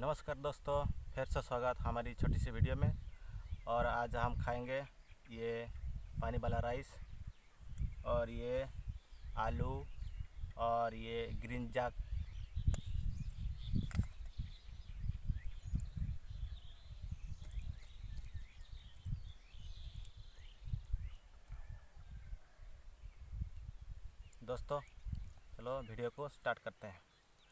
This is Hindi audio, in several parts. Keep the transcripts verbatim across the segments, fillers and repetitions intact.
नमस्कार दोस्तों, फिर से स्वागत हमारी छोटी सी वीडियो में। और आज हम खाएंगे ये पानी वाला राइस और ये आलू और ये ग्रीन जाक। दोस्तों चलो वीडियो को स्टार्ट करते हैं।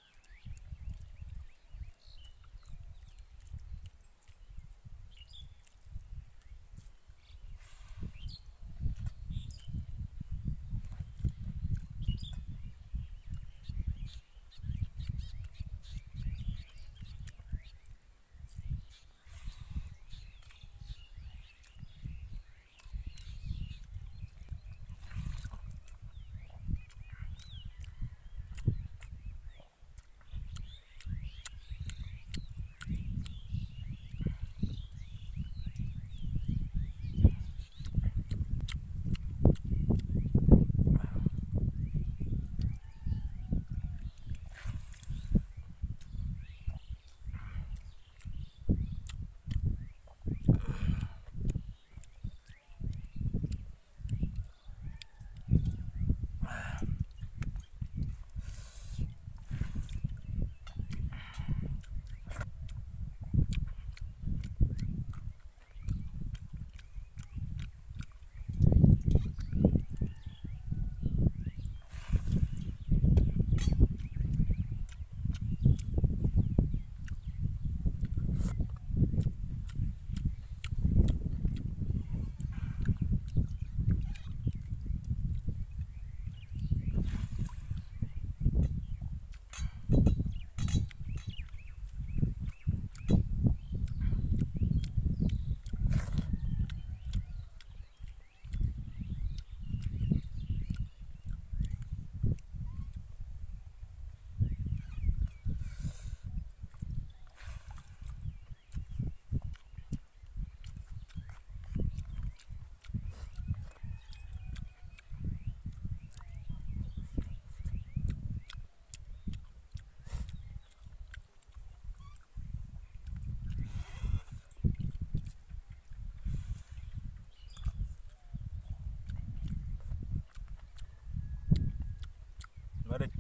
मरिच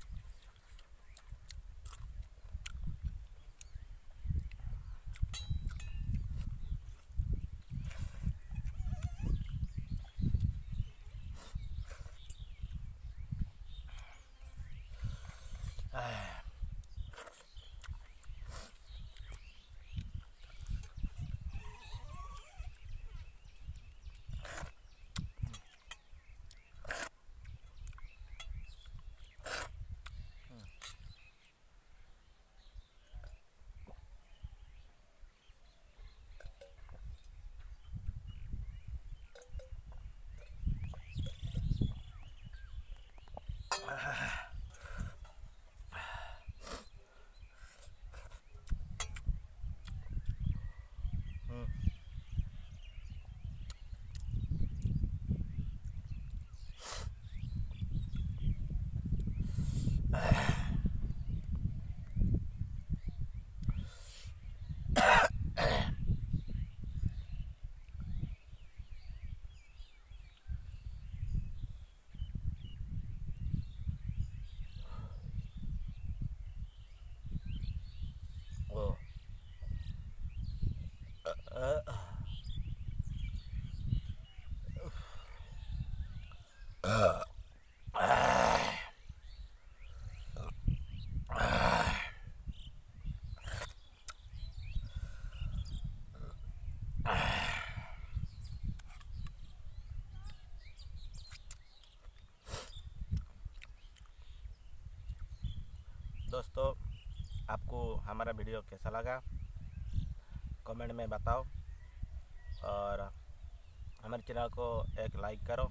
दोस्तों, आपको हमारा वीडियो कैसा लगा कमेंट में बताओ और हमारे चैनल को एक लाइक करो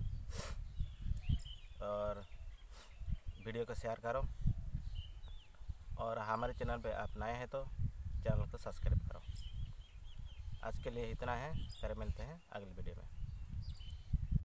और वीडियो को शेयर करो। और हमारे चैनल पे आप नए हैं तो चैनल को सब्सक्राइब करो। आज के लिए इतना है, फिर मिलते हैं अगली वीडियो में।